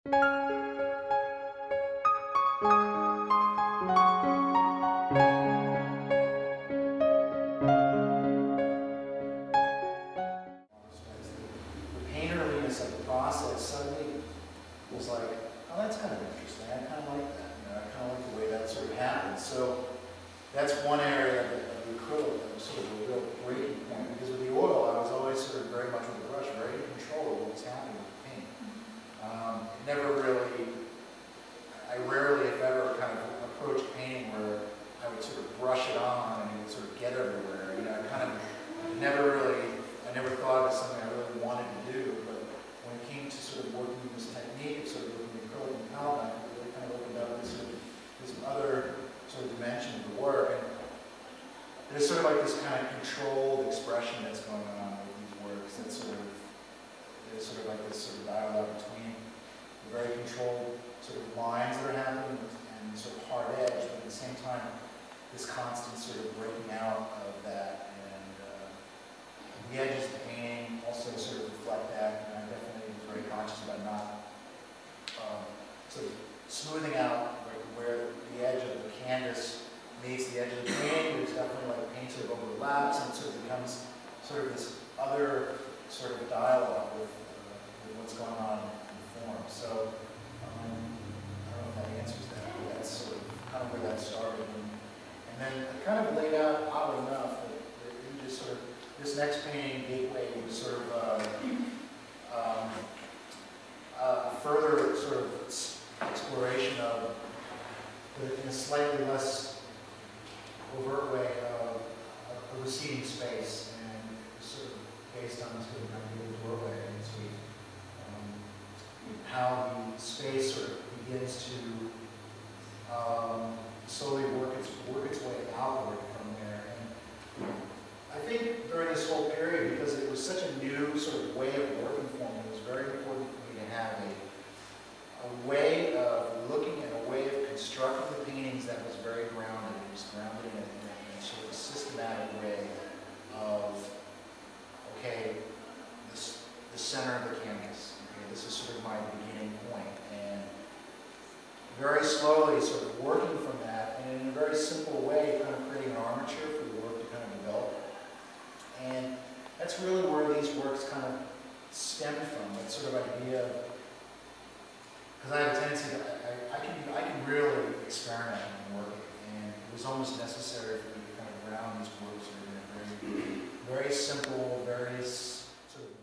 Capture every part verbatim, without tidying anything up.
painterliness of the process suddenly was like, oh, that's kind of interesting. I kind of like that. You know, I kind of like the way that sort of happens. So that's one area of the, of the acrylic that was sort of a real breaking point. Because with the oil, I was always sort of very much with the brush, very in control of what was happening with the paint. Um, it never really, I rarely, if ever, kind of approached painting where I would sort of brush it on and it would sort of get everywhere. You know, I kind of never really, I never thought of it as something I really wanted to do. But when it came to sort of working with this technique of sort of working with acrylic and palette, it really kind of opened up this, sort of, this other sort of dimension of the work. And there's sort of like this kind of controlled expression that's going on with these works. That's sort of, there's sort of like this sort of dialogue between the very controlled sort of lines that are happening and sort of hard edge, but at the same time, this constant sort of breaking out of that. And uh, the edges of the painting also sort of reflect that. And I definitely was very conscious about not um, sort of smoothing out like where the edge of the canvas meets the edge of the painting. There's definitely like paint sort of overlaps and it sort of becomes sort of this other sort of dialogue with, uh, with what's going on in the form. So um, I don't know if that answers that, but that's sort of kind of where that started. And, and then I kind of laid out, oddly enough, that, that you just sort of, this next painting, Gateway, was sort of uh, um, a further sort of exploration of, but in a slightly less overt way, of a receding space, and it was sort of based on this sort of idea of doorway, and sort of um, how the space sort of begins to um, slowly work its work its way outward from there. And I think during this whole period, because it was such a new sort of way of working for me, it was very important for me to have a a way of looking at a way of constructing the paintings that was very grounded. It was grounded in a, in a sort of systematic way of, okay, this, the center of the canvas. Okay, this is sort of my beginning point. And very slowly sort of working from that, and in a very simple way, kind of creating an armature for the work to kind of develop. And that's really where these works kind of stemmed from, that sort of idea of, because I have a tendency to, I, I, can, I can really experiment and work, and it was almost necessary for me to kind of ground these works in a very, very simple, very sort of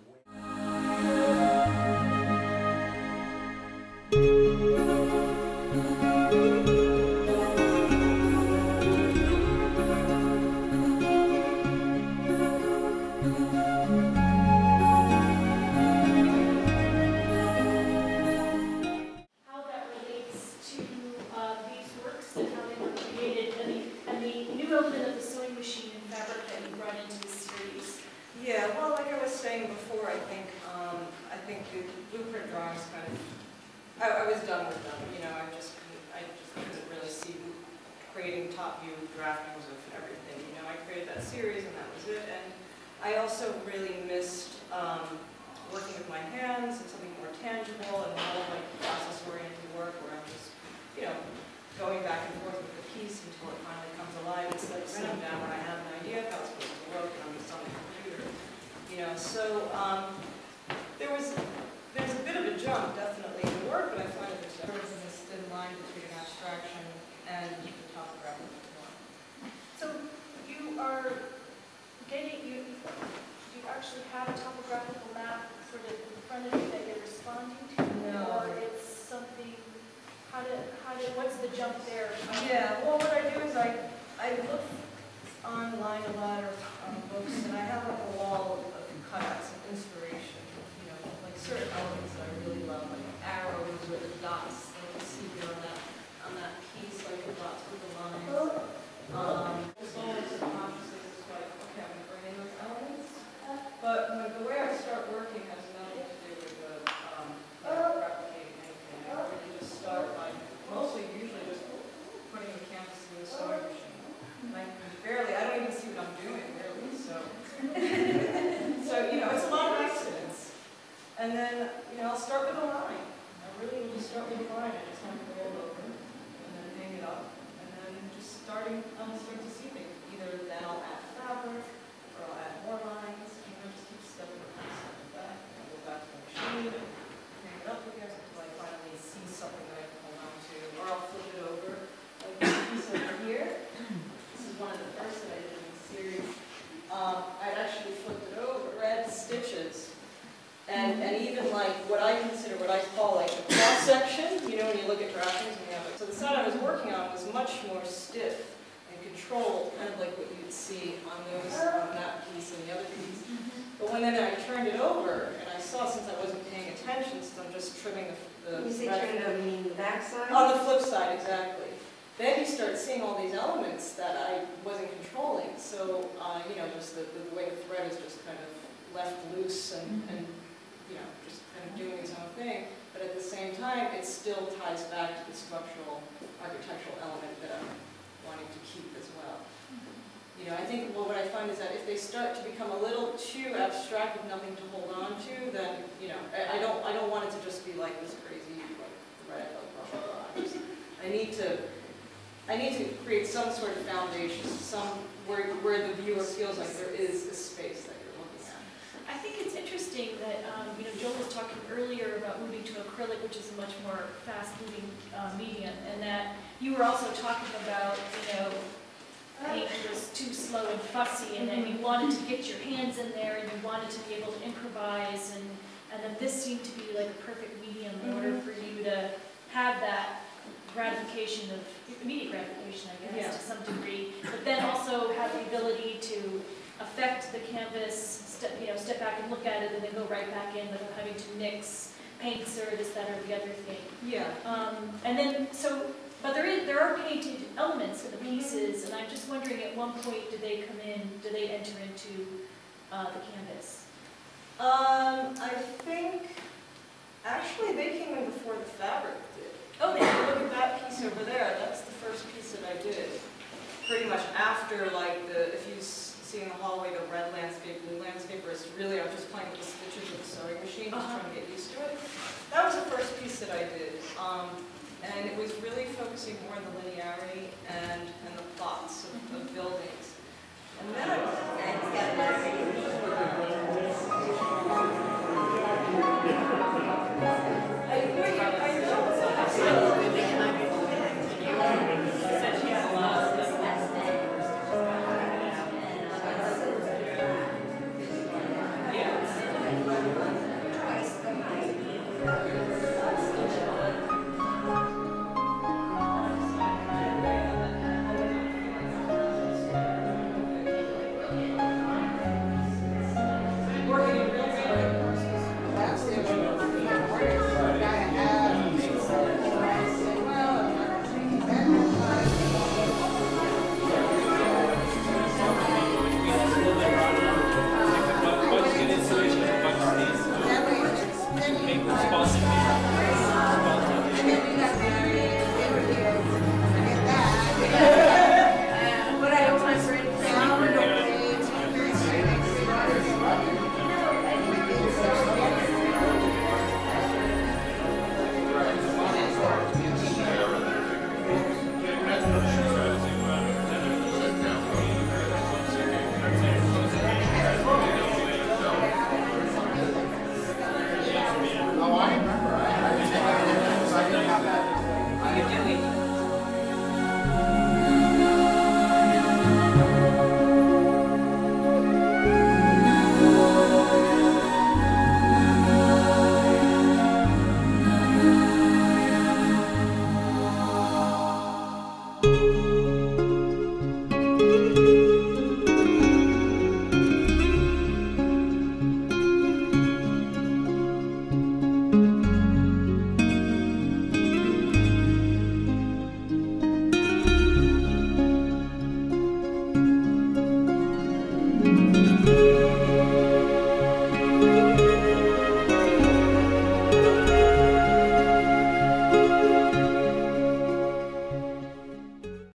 and then, you know, I'll start with a line. I really will you look at drafting, and you have it. So the side I was working on was much more stiff and controlled, kind of like what you'd see on those, on that piece and the other piece. But when then I turned it over, and I saw, since I wasn't paying attention, since I'm just trimming the, the When you say turn it over, you mean the back side? on the flip side, exactly. Then you start seeing all these elements that I wasn't controlling. So, uh, you know, just the, the way the thread is just kind of left loose and, and, you know, just kind of doing its own thing. But at the same time, it still ties back to the structural, architectural element that I'm wanting to keep as well. You know, I think, well, what I find is that if they start to become a little too abstract with nothing to hold on to, then, you know, I, I don't, I don't want it to just be like this crazy, like, thread, like, blah, blah, blah. I just, I need to, I need to create some sort of foundation, some, where, where the viewer feels like there is a space that you're looking at. I think it's interesting that, um, you know, Joel was talking earlier about moving to acrylic, which is a much more fast-moving uh, medium, and that you were also talking about, you know, paint was too slow and fussy, and then you wanted to get your hands in there, and you wanted to be able to improvise, and, and then this seemed to be like a perfect medium in order for you to have that gratification of, immediate gratification, I guess, Yeah. to some degree, but then also have the ability to affect the canvas, step, you know, step back and look at it, and then go right back in without having to mix paints or this, that, or the other thing. Yeah. Um, and then, so, but there is, there are painted elements in the pieces, and I'm just wondering, at one point, do they come in, do they enter into uh, the canvas? Um, I think, actually, they came in before the fabric did. Oh, they If you look at that piece over there, that's the first piece that I did. Pretty much after, like, the, if you see in the hallway, the red landscape, blue landscape, where it's really, I'm just playing with the stitches with the sewing machine, just Uh-huh. trying to get used to it. That was the first piece that I did. Um, and it was really focusing more on the linearity and, and the plots of, of buildings. And then I, And he's got